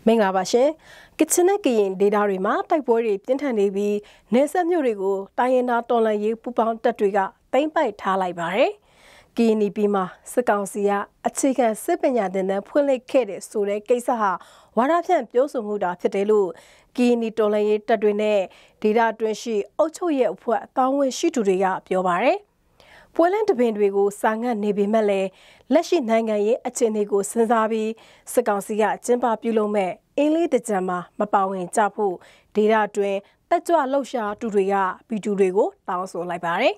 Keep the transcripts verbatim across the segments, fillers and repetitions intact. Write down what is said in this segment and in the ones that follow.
မင်္ဂလာပါရှင်ကချင်နဲ့ကရင်ဒေတာတွေမှာတိုက်ပွဲတွေပြင်းထန်နေပြီးနေဆက်မြို့တွေကိုတိုင်းရင်းသားတော်လှန်ရေးပူးပေါင်းတပ်တွေကသိမ်းပိုက်ထားလိုက်ပါတယ်ကရင်ပြည်မှာစစ်ကောင်စီကအခြေခံစစ်ပညာသင်တန်းဖွင့်လှစ်ခဲ့တဲ့ဆိုတဲ့ကိစ္စဟာဝါဒဖြန့်ပြောဆိုမှုတာဖြစ်တယ်လို့ကရင်တော်လှန်ရေးတပ်တွေနဲ့ဒေတာတွင်းရှိအုပ်ချုပ်ရေးအဖွဲ့အကောင်းဝင်ရှိသူတွေကပြောပါတယ်ပွဲလန်းတပင်တွေကိုစာငတ်နေပေမဲ့လည်းလက်ရှိနိုင်ငံရေးအခြေအနေကိုစဉ်းစားပြီးစစ်ကောင်စီကကျင်းပပြုလုပ်မဲ့အင်းလေးတကြံမှာမပါဝင်ကြဖို့ဒေတာတွင်တက်ကြွလှုပ်ရှားသူတွေကဗီဒီယိုတွေကိုတောင်းဆိုလိုက်ပါတယ်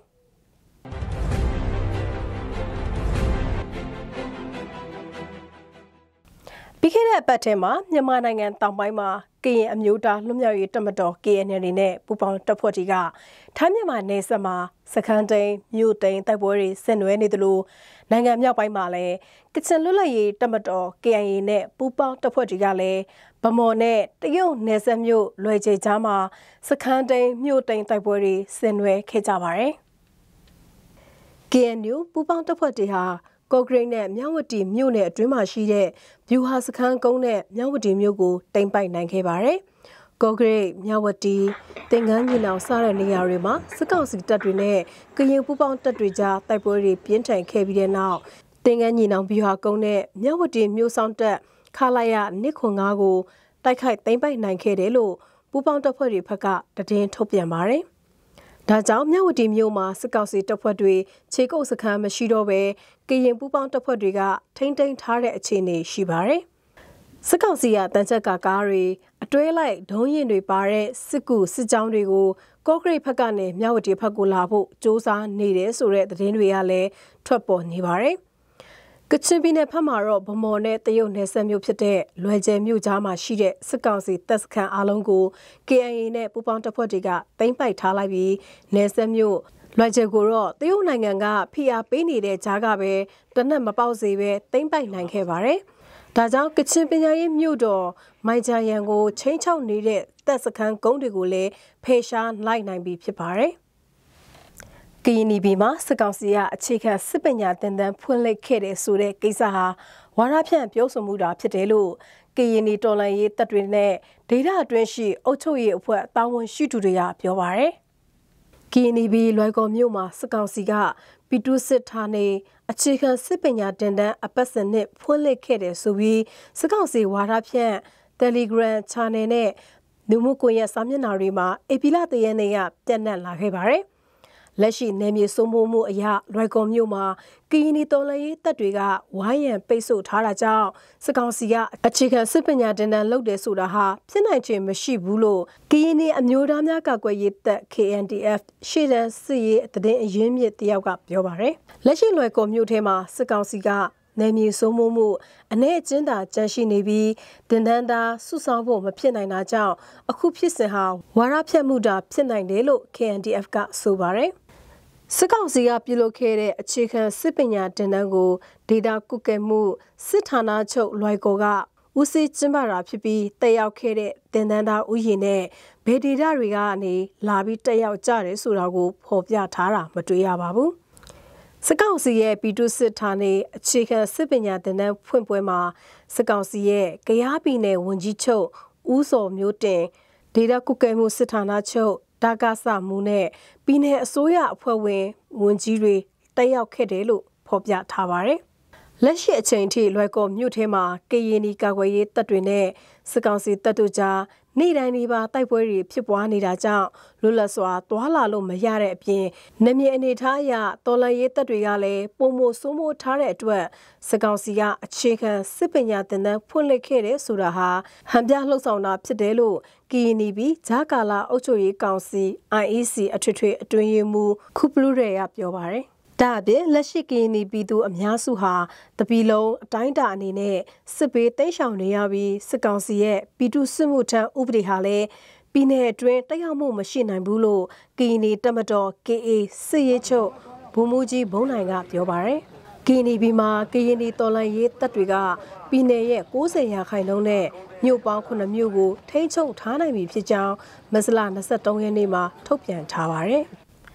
ပြီးခဲ့တဲ့အပတ်ထဲမှာမြန်မာနိုင်ငံတောင်ပိုင်းမှာကရင်အမျိုးသားလွတ်မြောက်ရေးတပ်မတော် K N L နဲ့ပူးပေါင်းတပ်ဖွဲ့တွေကထိုင်းမြန်မာနယ်စပ်မှာစခန်းသိမ်းမြို့သိမ်းတိုက်ပွဲတွေဆင်နွှဲနေသလိုနိုင်ငံမြောက်ပိုင်းမှာလည်းကချင်လွတ်လပ်ရေးတပ်မတော် K I A နဲ့ပူးပေါင်းတပ်ဖွဲ့တွေကလည်းဗမော်နဲ့တရုတ်နယ်စပ်မြို့လွယ်ကျေကြားမှာစခန်းသိမ်းမြို့သိမ်းတိုက်ပွဲတွေဆင်နွှဲခဲ့ကြပါတယ်။ K N U ပူးပေါင်းတပ်ဖွဲ့တွေဟာကော့ဂရိတ်နဲ့မြဝတီမြို့နယ်အတွင်းမှာရှိတဲ့ဗျူဟာစခန်းကုန်းနဲ့မြဝတီမြို့ကိုတိမ်ပိုက်နိုင်ခဲ့ပါတယ်။ကော့ဂရိတ်မြဝတီတင်ငန်းညီနောင်စတဲ့နေရာတွေမှာစစ်ကောင်စီတပ်တွေနဲ့ကရင်ပူးပေါင်းတပ်တွေကြားတိုက်ပွဲတွေပြင်းထန်ခဲ့ပြီးတဲ့နောက်တင်ငန်းညီနောင်ဗျူဟာကုန်းနဲ့မြဝတီမြို့ဆောင်တပ်ခလာရနှစ်ခွန်ငါးကိုတိုက်ခိုက်တိမ်ပိုက်နိုင်ခဲ့တယ်လို့ပူးပေါင်းတပ်ဖွဲ့တွေဘက်ကသတင်းထုတ်ပြန်ပါတယ်။ဒါကြောင့်မြဝတီမြို့မှာစစ်ကောင်စီတပ်ဖွဲ့တွေခြေကုပ်စခန်းမရှိတော့ဘဲကရင်ပူးပေါင်းတပ်ဖွဲ့တွေကထိမ့်သိမ်းထားတဲ့အခြေအနေရှိပါတယ်။စစ်ကောင်စီကတန်ချက်ကာကားတွေအတွဲလိုက်ဒုံးရင်တွေပါတဲ့စစ်ကူစစ်ကြောင်းတွေကိုကော့ဂရိတ်ဘက်ကနေမြဝတီဘက်ကိုလာဖို့စ조사နေတယ်ဆိုတဲ့သတင်းတွေကလည်းထွက်ပေါ်နေပါတယ်။ကချင်ပြည်နယ်ဘက်မှာတော့ဗမော်နဲ့တရုတ်နယ်စပ်မြို့ဖြစ်တဲ့လွယ်ကျယ်မြို့ကြားမှာရှိတဲ့စစ်ကောင်စီတပ်စခန်းအလုံးကို K I A နဲ့ပူးပေါင်းတပ်ဖွဲ့တွေကသိမ်းပိုက်ထားလိုက်ပြီးနယ်စပ်မြို့လွယ်ကျယ်ကိုတော့တရုတ်နိုင်ငံကဖိအားပေးနေတဲ့ကြားကပဲတနက်မပေါက်စေပဲသိမ်းပိုက်နိုင်ခဲ့ပါတယ်။ဒါကြောင့်ကချင်ပညာရေးမြို့တော်မိုင်ဂျာယန်ကိုချင်းချောက်နေတဲ့တပ်စခန်းကုန်းတွေကိုလည်းဖယ်ရှားလိုက်နိုင်ပြီဖြစ်ပါတယ်။ကရင်ပြည်မှာစစ်ကောင်စီကအခြေခံစစ်ပညာသင်တန်းဖွင့်လှစ်ခဲ့တဲ့ဆိုတဲ့ကိစ္စဟာဝါဒဖြန့်ပြောဆိုမှုတာဖြစ်တယ်လို့ကရင်တော်လှန်ရေးတပ်တွေနဲ့ဒေသအတွင်းရှိအုပ်ချုပ်ရေးအဖွဲ့တာဝန်ရှိသူတွေကပြောပါတယ်။ကရင်ပြည်လွိုင်ကော်မြို့မှာစစ်ကောင်စီကပီတူစစ်ဌာနေအခြေခံစစ်ပညာသင်တန်းအပတ်စဉ်နှစ်ဖွင့်လှစ်ခဲ့တဲ့ဆိုပြီးစစ်ကောင်စီဝါဒဖြန့် Telegram Channel နဲ့လူမှုကွန်ရက်စာမျက်နှာတွေမှာဧပြီလတရက်နေ့ကပြန့်နှံ့လာခဲ့ပါတယ်။လက်ရှိနယ်မြေစိုးမိုးမှုအရလွိုင်ကော်မြို့မှာကရင်နီတော်လှန်ရေးတပ်တွေကဝိုင်းရံပိတ်ဆို့ထားတာကြောင့်စစ်ကောင်စီကအခြေခံစစ်ပညာတင်တန်းလုပ်တယ်ဆိုတာဟာဖြစ်နိုင်ခြင်းမရှိဘူးလို့ကရင်နီအမျိုးသားများကာကွယ်ရေးတပ် K N D F ရှေ့တန်းစစ်ရေးတရင်အရင်းမြစ်တယောက်ကပြောပါတယ်။လက်ရှိလွိုင်ကော်မြို့ထဲမှာစစ်ကောင်စီကနယ်မြေစိုးမိုးမှုအနေအကျဉ်းသာကြန့်ရှိနေပြီးတင်တန်းသားစုဆောင်းဖို့မဖြစ်နိုင်တာကြောင့်အခုဖြစ်စဉ်ဟာဝါဒဖြန့်မှုတာဖြစ်နိုင်တယ်လို့ K N D F ကဆိုပါတယ်။စစ်ကောင်စီကပြုလုပ်ခဲ့တဲ့အခြေခံစစ်ပညာတင်တန်းကိုဒေတာကုကဲမှုစစ်ဌာနချုပ်လွိုင်ကော်ကဦးစီးကျင်းပတာဖြစ်ပြီးတက်ရောက်ခဲ့တဲ့တင်တန်းသားဥယျာဉ်နဲ့ဗေဒေတာတွေကနေလာပြီးတက်ရောက်ကြတယ်ဆိုတာကိုဖော်ပြထားတာမတွေ့ရပါဘူး။စစ်ကောင်စီရဲ့ပီတူစစ်ဌာနေအခြေခံစစ်ပညာတင်တန်းဖွင့်ပွဲမှာစစ်ကောင်စီရဲ့ကယားပြည်နယ်ဝန်ကြီးချုပ်ဦးစောမျိုးတင်ဒေတာကုကဲမှုစစ်ဌာနချုပ်ဒါကဆမှုနဲ့ပြည်내အစိုးရအဖွဲ့ဝင်ဝန်ကြီးတွေတက်ရောက်ခဲ့တယ်လို့ဖော်ပြထားပါတယ်။လက်ရှိအချိန်ထိလွိုင်ကော်မြို့ထဲမှာကရင်နီကာကွယ်ရေးတပ်တွေနဲ့စစ်ကောင်စီတပ်တို့ကြားနေ့တိုင်းဒီပါတိုက်ပွဲတွေဖြစ်ပွားနေတာကြောင့်လွတ်လပ်စွာသွာလာလို့မရတဲ့အပြင်နေမြေအနေထားအရတော်လှန်ရေးတပ်တွေကလည်းပုံမဆိုးမိုးထားတဲ့အတွက်စစ်ကောင်စီကအခြေခံစစ်ပညာသင်တန်းဖွင့်လှစ်ခဲ့တဲ့ဆိုတာဟာဟန်ပြလှုပ်ဆောင်တာဖြစ်တယ်လို့ကရင်နီပြည်ဂျာကာလာအုပ်ချုပ်ရေးကောင်စီ I E C အထွေထွေအတွင်းရေးမှူးခုပလူရဲကပြောပါတယ်။ဒါအပြင်လက်ရှိကရင်နီပြည်သူအများစုဟာတပီလုံးအတိုင်းတာအနေနဲ့စစ်ဘေးတိတ်ရှောင်နေရပြီးစစ်ကောင်စီရဲ့ပြည်သူစစ်မှုထမ်းဥပဒေဟာလည်းပြည်내အတွင်းတက်ရောက်မှုမရှိနိုင်ဘူးလို့ကရင်နီတပ်မတော် K A စစ်ရေးချုပ်ဗိုလ်မှူးကြီးဘုံနိုင်ကပြောပါတယ်။ကရင်နီပြည်မှာကရင်နီတော်လှန်ရေးတပ်တွေကပြည်내ရဲ့၉၀ရာခိုင်နှုန်းနဲ့မြို့ပေါင်းခုနှစ်မြို့ကိုထိန်းချုပ်ထားနိုင်ပြီဖြစ်ကြောင်းမတ်လ၂၃ရက်နေ့မှာထုတ်ပြန်ထားပါတယ်။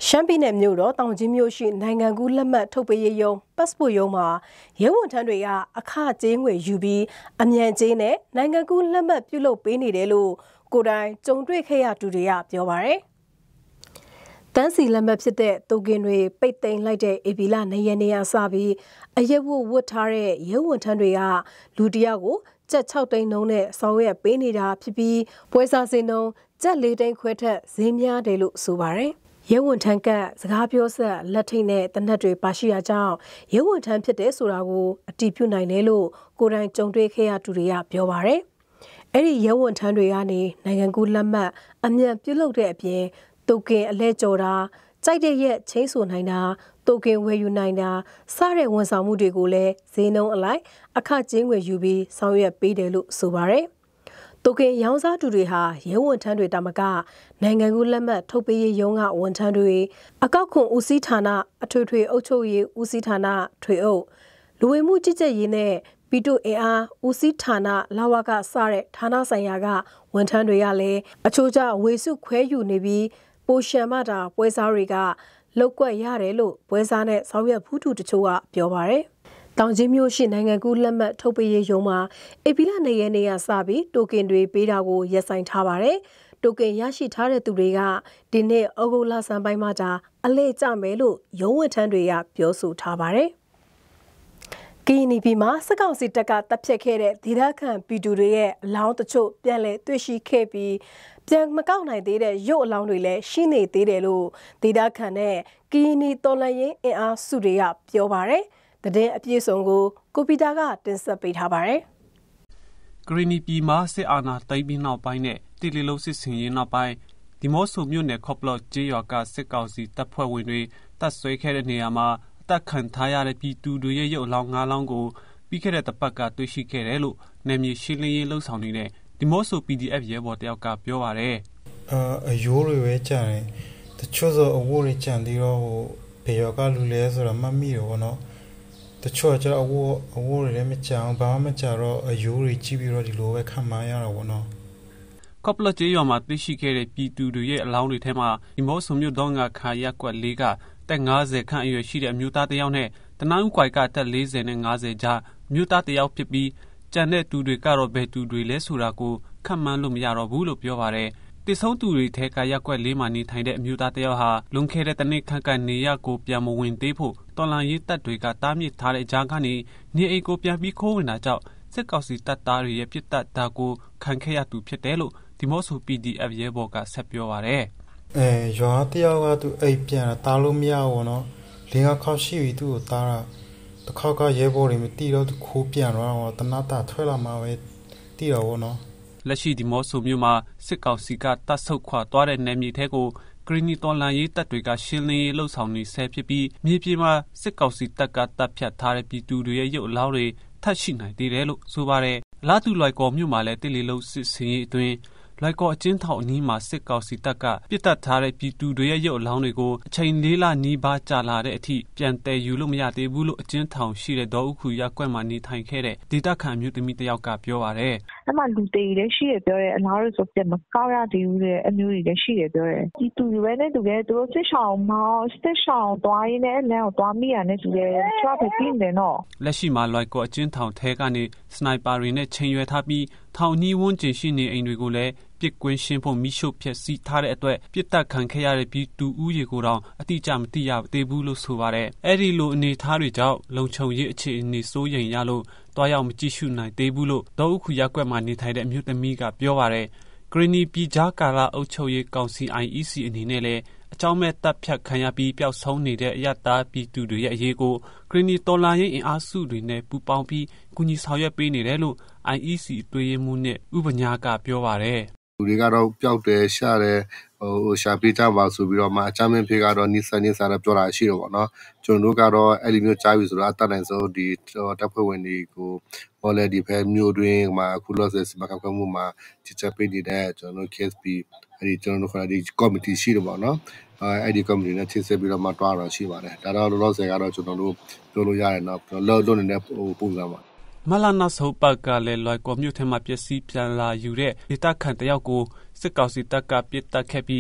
ရှမ်းပြည်နယ်မြို့တော်တောင်ကြီးမြို့ရှိနိုင်ငံကူးလက်မှတ်ထုတ်ပေးရေးရုံး passport ရုံးမှာရဲဝန်ထမ်းတွေကအခကြေးငွေယူပြီးအမြန်ကြေးနဲ့နိုင်ငံကူးလက်မှတ်ပြုလုပ်ပေးနေတယ်လို့ကိုယ်တိုင်ကြုံတွေ့ခဲ့ရသူတွေကပြောပါတယ်။တန်းစီလက်မှတ်ဖြစ်တဲ့တိုကင်တွေပိတ်သိမ်းလိုက်တဲ့ဧပြီလ၂ရက်နေ့ကစပြီးအရက်ဝတ်ဝတ်ထားတဲ့ရဲဝန်ထမ်းတွေကလူတယောက်ကိုကျပ်၆သိန်းနှုန်းနဲ့ဆောင်ရွက်ပေးနေတာဖြစ်ပြီးပွဲစားစင်းနှုန်းကျပ်၄သိန်းခွဲထက်ဈေးများတယ်လို့ဆိုပါတယ်။ရဲဝန်ထမ်းကစကားပြောဆက်လက်ထိတ်နဲ့တနက်တွေပါရှိရကြောင်းရဲဝန်ထမ်းဖြစ်တဲ့ဆိုတာကိုအတည်ပြုနိုင်တယ်လို့ကိုယ်တိုင်ကြုံတွေ့ခဲ့ရသူတွေကပြောပါတယ်။အဲ့ဒီရဲဝန်ထမ်းတွေကနေနိုင်ငံကူးလက်မှတ်အမြန်ပြုလုပ်တဲ့အပြင်တိုကင်အလဲကျော်တာကြိုက်တဲ့ရက်ချင်းဆိုနိုင်တာတိုကင်ဝယ်ယူနိုင်တာစတဲ့ဝန်ဆောင်မှုတွေကိုလည်းဈေးနှုန်းအလိုက်အခကြေးငွေယူပြီးဆောင်ရွက်ပေးတယ်လို့ဆိုပါတယ်။တိုကင်ရောင်းစားသူတွေဟာရဲဝန်ထမ်းတွေတာမကနိုင်ငံကူးလက်မှတ်ထုတ်ပေးရေးရုံးကဝန်ထမ်းတွေအကောက်ခွန်ဦးစီးဌာနအထွေထွေအုပ်ချုပ်ရေးဦးစီးဌာနထွေအုပ်လူဝင်မှုကြီးကြပ်ရေးနဲ့ပြည်သူ့အင်အားဦးစီးဌာနလာဝကစတဲ့ဌာနဆိုင်ရာကဝန်ထမ်းတွေကလည်းအချို့ကျဝေစုခွဲယူနေပြီးပိုရှံမတာပွဲစားတွေကလောက်ကွက်ရတယ်လို့ပွဲစားနဲ့ဆောင်ရွက်ဖူးသူတချို့ကပြောပါတယ်။တောင်ကြီးမြို့ရှိနိုင်ငံကူးလက်မှတ်ထုတ်ပေးရေးရုံးမှာဧပြီလ၂ရက်နေ့ကစပြီးတိုကင်တွေပေးတာကိုရပ်ဆိုင်းထားပါတယ်။တိုကင်ရရှိထားတဲ့သူတွေကဒီနေ့ဩဂုတ်လဆန်းပိုင်းမှာဒါအလဲကျမယ်လို့ရုံးဝန်ထမ်းတွေကပြောဆိုထားပါတယ်။ကီနီပီမှာစကောက်စီတက်ကတပ်ဖြတ်ခဲ့တဲ့ဒေသခံပြည်သူတွေရဲ့အလောင်းတချို့ပြန်လည်တွေ့ရှိခဲ့ပြီးပြန်မကောက်နိုင်သေးတဲ့ရုပ်အလောင်းတွေလည်းရှိနေသေးတယ်လို့ဒေသခံနဲ့ကီနီတော်လန်ရင်အင်အားစုတွေကပြောပါတယ်။တဲ့တဲ့အပြည့်စုံကိုကိုပီတာကတင်ဆက်ပေးထားပါတယ်။ကရီနီပီမှာစစ်အာဏာသိမ်းပြီးနောက်ပိုင်းနဲ့တီလီလုံးစစ်စင်ရေးနောက်ပိုင်းဒီမော့ဆိုမြို့နယ်ခေါပလော့ကျေးရွာကစစ်ကောင်စီတပ်ဖွဲ့ဝင်တွေတပ်ဆွဲခဲ့တဲ့နေရာမှာအသက်ခံထားရတဲ့ပြည်သူတွေရဲ့ရုပ်အလောင်း၅လောင်းကိုပြီးခဲ့တဲ့တပတ်ကတွေ့ရှိခဲ့တယ်လို့နယ်မြေရှင်းလင်းရေးလှုပ်ဆောင်နေတဲ့ဒီမော့ဆို ပီဒီအက်ဖ် ရဲဘော်တယောက်ကပြောပါတယ်။အာအယိုးတွေပဲကြတယ်။တချို့ဆိုအဝိုးတွေကြံသေးတော့ဟိုဘေရောကလူလဲဆိုတော့မမိရောဗောနော်။တချို့ကျတော့အဝိုးအဝိုးတွေလည်းမကြအောင်ဘာမှမကြတော့အယိုးတွေကြည့်ပြီးတော့ဒီလိုပဲခံမရတော့ဗောနော်။ကော့ပလတ်ကျေးရွာမှာသိရှိခဲ့တဲ့ပြည်သူတွေရဲ့အလောင်းတွေထဲမှာဒီမော့ဆိုမြို့တော်ကခါရက်ကွက်လေးကတက်၅၀ခန့်အရွယ်ရှိတဲ့အမျိုးသားတစ်ယောက်နဲ့တနန်းကွိုက်ကတက်၄၀နဲ့၅၀ကြားမြို့သားတစ်ယောက်ဖြစ်ပြီးကျန်တဲ့သူတွေကတော့ဘယ်သူတွေလဲဆိုတာကိုခန့်မှန်းလို့မရတော့ဘူးလို့ပြောပါတယ်။တိဆုံးသူတွေထဲကရက်ကွက်လေးမှာနေထိုင်တဲ့အမျိုးသားတစ်ယောက်ဟာလွန်ခဲ့တဲ့တနေ့ခန့်ကနေရကိုပြန်မဝင်သေးဖို့တော်လန်ရေးတပ်တွေကတားမြစ်ထားတဲ့ကြားကနေနေအိမ်ကိုပြန်ပြီးခိုးဝင်တာကြောင့်စစ်ကောင်စီတပ်သားတွေရဲ့ပြစ်ဒဏ်တာကိုခံခဲ့ရသူဖြစ်တယ်လို့ဒီမော့ဆို ပီဒီအက်ဖ် ရဲဘော်ကဆက်ပြောပါတယ်။အဲရွာတယောက်ကသူအိမ်ပြန်တာလို့မရဘူးနော်။လင်းကခေါက်ရှိပြီးသူ့ကိုတားတာတစ်ခေါက်ကရဲဘော်တွေမတီးတော့သူခိုးပြန်တော့တနတ်တာထွက်လာမှပဲတီးတော့ဗောနော်။လက်ရှိဒီမော့ဆိုမြို့မှာစစ်ကောင်စီကတပ်ဆုတ်ခွာသွားတဲ့နယ်မြေထဲကိုကရီနီတော်လန်ရေးတပ်တွေကရှင်းလင်းရေးလှုပ်ဆောင်နေဆဲဖြစ်ပြီးမြေပြင်မှာစစ်ကောင်စီတပ်ကတပ်ဖြတ်ထားတဲ့ပြည်သူတွေရဲ့ရုပ်အလောင်းတွေထပ်ရှိနိုင်သေးတယ်လို့ဆိုပါတယ်။အလားတူလွိုင်ကော်မြို့မှာလည်းတစ်လီလုံးစစ်စင်ရေးအတွင်းလွိုင်ကော်အကျဉ်းထောင်အနီးမှာစစ်ကောင်စီတပ်ကပြစ်တက်ထားတဲ့ပြည်သူတွေရဲ့ရုပ်အလောင်းတွေကိုအချိန်လေးလနီးပါးကြာလာတဲ့အထိပြန်တည်ယူလို့မရသေးဘူးလို့အကျဉ်းထောင်ရှိတဲ့ဒေါ်ဥခုရက်ကွက်မှာနေထိုင်ခဲ့တဲ့ဒေသခံမျိုးသမီးတစ်ယောက်ကပြောပါတယ်။အဲ့မှာလူတေးလည်းရှိရပြောတယ်အလားတူဆိုပြန်မကောက်ရသေးဘူးတဲ့အမျိုးတွေလည်းရှိရပြောတယ်။ဒီသူတွေနဲ့တူတယ်သူတို့စစ်ဆောင်မောင်းစစ်ဆောင်သွားရင်းနဲ့လမ်းကိုသွားမိရတဲ့တူတယ်ချွတ်ပဲပြင်တယ်နော်။လက်ရှိမှာလွိုင်ကော်အကျဉ်းထောင်ထဲကနေစနိုက်ပါတွေနဲ့ချိန်ရွယ်ထားပြီးထောင်နီးဝန်းကျင်ရှိနေအိမ်တွေကိုလည်းပြစ်ကွင်းရှင်းဖို့မိရှုဖျက်ဆီးထားတဲ့အတွက်ပြစ်တက်ခံခဲ့ရတဲ့ပြည်သူဦးရေကိုတောင်အတိအကျမသိရသေးဘူးလို့ဆိုပါတယ်။အဲ့ဒီလိုအနေအထားတွေကြောင့်လုံခြုံရေးအခြေအနေစိုးရိမ်ရလို့တွားရောက်မကြည့်ရှုနိုင်သေးဘူးလို့ဒေါ်ဥခုရက်ကွက်မှာနေထိုင်တဲ့အမျိုးသမီးကပြောပါတယ်။ဂရီနီပြည်ကြားကာလအုပ်ချုပ်ရေးကောင်စီ အိုင် အီ စီ အနေနဲ့လည်းအကြောင်းမဲ့တပ်ဖြတ်ခံရပြီးပျောက်ဆုံးနေတဲ့အရတားပြည်သူတွေရဲ့အရေးကိုဂရီနီတော်လာရေးအင်အားစုတွေနဲ့ပူးပေါင်းပြီးကူညီဆောင်ရွက်ပေးနေတယ်လို့ အိုင် အီ စီ အတွင်းမှုနဲ့ဥပညာကပြောပါတယ်။လူတွေကတော့ပျောက်တယ်ရှာတယ်ဟိုရှာပေးကြပါဆိုပြီးတော့မှအချမ်းမင်းဖေကတော့နိစနိစရပြောတာရှိတော့ဗောနော်ကျွန်တော်တို့ကတော့အဲ့ဒီမျိုးကြားပြီဆိုတော့အတတ်နိုင်ဆုံးဒီတပ်ဖွဲ့ဝင်တွေကိုဟောလဲဒီဖဲမျိုးတွင်းမှာအခုလောဆယ်စမကကွမှုမှာချစ်ချက်ပေးနေတဲ့ကျွန်တော်တို့ ကေ အက်စ် ပီ အဲ့ဒီကျွန်တော်တို့ခေါ်တဲ့ဒီ committee ရှိတော့ဗောနော်အဲ့ဒီ committee နဲ့ချစ်ဆက်ပြီးတော့မှတွားတော့ရှိပါတယ်ဒါတော့လောလောဆယ်ကတော့ကျွန်တော်တို့ပြောလို့ရတယ်နော်လောလောနေတဲ့ပုံစံပါမလာနာဆုပ်ပတ်ကလည်းလွိုင်ကော်မြို့ထဲမှာပျက်စီးပြန်လာယူတဲ့ဒေသခံတယောက်ကိုစစ်ကောင်စီတပ်ကပစ်တက်ခဲ့ပြီး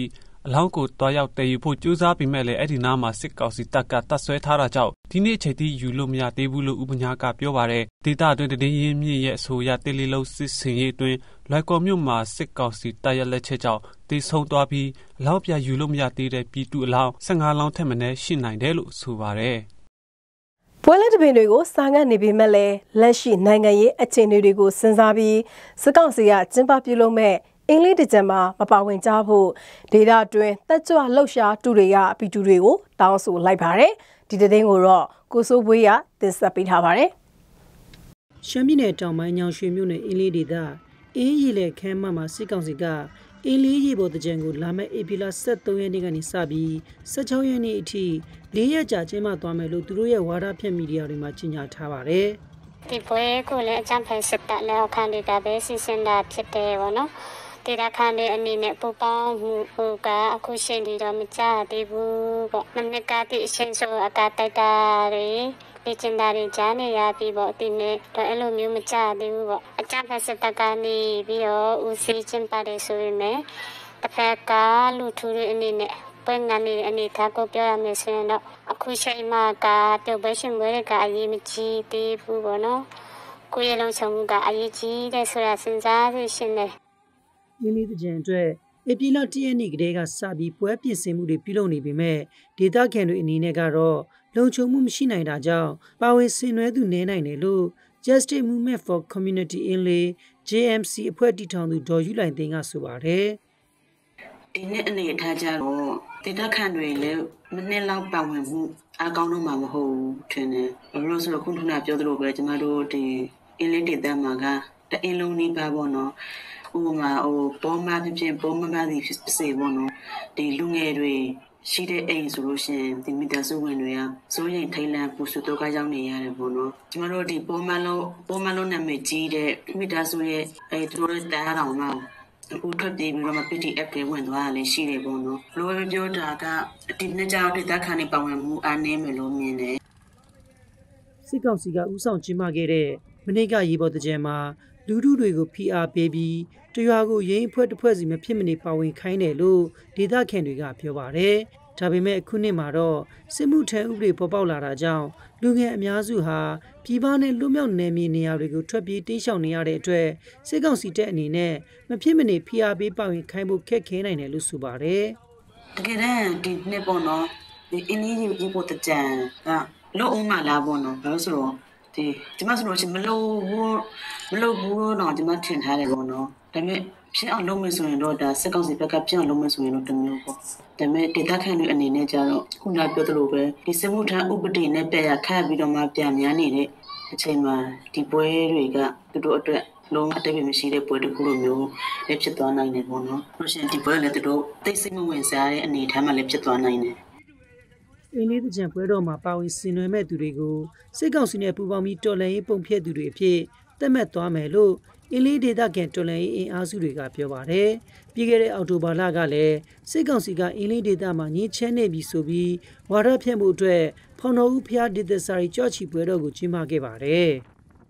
အလောင်းကိုတွားရောက်တည်ယူဖို့ကြိုးစားပေမဲ့လည်းအဲ့ဒီနားမှာစစ်ကောင်စီတပ်ကတပ်ဆွဲထားတာကြောင့်ဒီနေ့ချိန်ထိယူလို့မရသေးဘူးလို့ဥပညာကပြောပါတယ်ဒေသအတွင်းတည်င်းရင်းမြစ်ရဲ့အဆိုအရတေလီလုံးစစ်စင်ရေးအတွင်းလွိုက်ကော်မြို့မှာစစ်ကောင်စီတပ်ရဲ့လက်ချက်ကြောင့်တေဆုံးသွားပြီးအလောင်းပြယူလို့မရသေးတဲ့ပြည်သူအလောင်း၁၅လောင်းထက်မနည်းရှိနိုင်တယ်လို့ဆိုပါတယ်ပွဲလက်တပင်တွေကိုစာငတ်နေပေမဲ့လည်းလက်ရှိနိုင်ငံရေးအခြေအနေတွေကိုစဉ်းစားပြီးစစ်ကောင်စီကကျင်းပပြုလုပ်မဲ့အင်္ဂလိပ်တကြံမှာမပါဝင်ကြဖို့ဒေတာတွင်တက်ကြွလှုပ်ရှားသူတွေကပြည်သူတွေကိုတောင်းဆိုလိုက်ပါတယ်ဒီတဲ့င်းကိုတော့ကိုစိုးဘွေးကတင်ဆက်ပေးထားပါတယ်ရှမ်းပြည်နယ်တောင်ပိုင်းညောင်ရွှေမြို့နယ်အင်းလေးဒေသအင်းရီလေခမ်းမမှာစစ်ကောင်စီကအင်းလေးရေပေါ်တကြံကိုလာမဲ့ဧပြီလ၁၃ရက်နေ့ကနေစပြီး၁၆ရက်နေ့အထိ၄ရက်ကြာကျင်းပသွားမယ်လို့သူတို့ရဲ့ဝါဒဖြန့်မီဒီယာတွေမှာကြေညာထားပါတယ်ဒီပွဲကိုလည်းအကြံဖန်စစ်တပ်လက်အောက်ခံတွေကပဲစီစဉ်တာဖြစ်တယ်ပေါ့နော်ဒေတာခန်တွေအနေနဲ့ပူပေါင်းမှုဟိုကအခုချိန်ဒီတော့မကြသေးဘူးပေါ့မနစ်ကတိအချိန်ဆိုအကာတိုက်တာတွေဒီကျင်တာတွေကြားနေရပြီပေါ့ဒီနေ့တော့အဲ့လိုမျိုးမကြသေးဘူးပေါ့အကြံဖက်စစ်တပ်ကနေပြီးတော့ဦးစီးကျင်းပါတယ်ဆိုရင်လည်းတစ်ဖက်ကလူထူတွေအနေနဲ့ပွဲငန်းနေအနေထားကိုပြောရမယ်ဆိုရင်တော့အခုချိန်မှာကပြုတ်ပွဲရှင်ပွဲတွေကအရေးမကြီးသေးဘူးပေါ့နော်ကိုယ့်ရဲ့လုံခြုံမှုကအရေးကြီးတဲ့ဆိုတာစဉ်းစားရရှင်တယ်အင်းလေးတကြံအတွက်ဧပြီလ၁ရက်နေ့ကတည်းကစပြီးပွဲပြင်ဆင်မှုတွေပြုလုပ်နေပေမဲ့ဒေသခံတွေအနေနဲ့ကတော့လုံခြုံမှုမရှိနိုင်တာကြောင့်ပါဝင်ဆင်နွှဲသူနည်းနိုင်တယ်လို့ Justice Movement for Community အင်းလေး J M C အဖွဲ့တည်ထောင်သူဒေါ်ယူလိုင်သိန်းကဆိုပါတယ်ဒီနေ့အနေထားကြတော့ဒေသခံတွေလည်းမနှစ်လောက်ပါဝင်မှုအကောင်းတော့မှမဟုတ်ဘူးထင်တယ်ဘာလို့ဆိုတော့ခုနကပြောသလိုပဲကျမတို့ဒီအင်းလေးဒေသမှာကတအင်းလုံးနေပါပေါ့နော်ဥပမာဟိုပေါ်မှာဖြစ်ဖြစ်ပေါ်မှာဒီဖြစ်စေပေါ့နော်ဒီလူငယ်တွေရှိတဲ့အိမ်ဆိုလို့ရှိရင်ဒီမိသားစုဝင်တွေကစိုးရိမ်ထိတ်လန့်ပူဆွေးတော့ကရောက်နေရတယ်ပေါ့နော်ကျမတို့ဒီပေါ်မှာလုံးပေါ်မှာလုံးနာမည်ကြီးတဲ့မိသားစုရဲ့အဲသူတို့ရဲ့တားတော်မှာအခုထွက်ပြေးပြီးတော့မှ P D F တွေဝင်သွားတာလည်းရှိတယ်ပေါ့နော်လိုပဲပြောတာကဒီနေ့ကျတော့ဒေသခံတွေပါဝင်မှုအားနည်းမယ်လို့မြင်တယ်စစ်ကောင်စီကဥဆောင်ကျင်းပခဲ့တဲ့မနေ့ကရေပေါ်တကြံမှာလူထုတွေကိုဖိအားပေးပြီးတရွာကိုရင်းအဖွဲ့တစ်ဖွဲ့စီမဖြစ်မနေပါဝင်ခိုင်းတယ်လို့ဒေသခံတွေကပြောပါတယ်။ဒါပေမဲ့အခုနှစ်မှာတော့စစ်မှုထမ်းဥပဒေပေါ်ပေါက်လာတာကြောင့်လူငယ်အများစုဟာပြည်ပနဲ့လွတ်မြောက်နယ်မြေနေရာတွေကိုထွက်ပြေးတိမ်းရှောင်နေရတဲ့အတွက်စစ်ကောင်စီတပ်အနေနဲ့မဖြစ်မနေဖိအားပေးပါဝင်ခိုင်းဖို့ခက်ခဲနိုင်တယ်လို့ဆိုပါတယ်။တကယ်တမ်းဒီနှစ်ပေါ့နော်ဒီအင်းကြီးရေပေါ်တကြံကလို့အောင်မလားပေါ့နော်ဘာလို့ဆိုတော့ဒီဒီမှာဆိုလို့ရှိရင်မလို့ဘူးမလို့ဘူးတော့ဒီမှာထင်ထားတယ်ပေါ့နော်ဒါပေမဲ့ဖြစ်အောင်လုပ်မယ်ဆိုရင်တော့ဒါစစ်ကောင်စီဘက်ကဖြစ်အောင်လုပ်မယ်ဆိုရင်တော့တမျိုးပေါ့ဒါပေမဲ့ဒေသခံတွေအနေနဲ့ကြတော့ခုနပြောသလိုပဲဒီစစ်မှုထမ်းဥပဒေနဲ့ပြရခတ်ပြီးတော့မှပြန်များနေတဲ့အချိန်မှာဒီပွဲတွေကသူတို့အတွက်လုံးအတိတ်မရှိတဲ့ပွဲတစ်ခုလိုမျိုးလည်းဖြစ်သွားနိုင်တယ်ပေါ့နော်လို့ရှိရင်ဒီပွဲလည်းသူတို့သိစိတ်မဝင်စားတဲ့အနေအထားမှလည်းဖြစ်သွားနိုင်တယ်အင်းလေးတကြံပွဲတော်မှာပါဝင်ဆင်နွှဲမဲ့သူတွေကိုစစ်ကောင်စီနဲ့ပူးပေါင်းပြီးတော်လှန်ရေးပုံဖြတ်သူတွေအဖြစ်သတ်မှတ်သွားမယ်လို့အင်းလေးဒေသခံတော်လှန်ရေးအင်အားစုတွေကပြောပါတယ်။ပြီးခဲ့တဲ့အောက်တိုဘာလကလည်းစစ်ကောင်စီကအင်းလေးဒေသမှာညှင်းချမ်းနေပြီဆိုပြီးဝါဒဖြန့်မှုအတွက်ဖောင်တော်ဦးဖျားဒေသစာရီကြော့ချီပွဲတော်ကိုကျင်းပခဲ့ပါတယ်။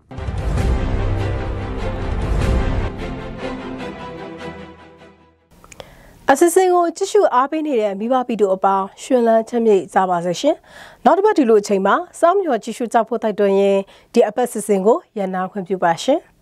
အစစ်စင်ကိုကြည့်ရှုအားပေးနေတဲ့မိဘပြည်သူအပေါင်းရှင်လန်းချမ်းမြေ့ကြပါစေရှင်။နောက်တစ်ပတ်ဒီလိုအချိန်မှာစောင့်မျှော်ကြည့်ရှုကြဖို့တိုက်တွန်းရင်ဒီအပတ်စစ်စင်ကိုရန်နာခွင့်ပြုပါရှင်။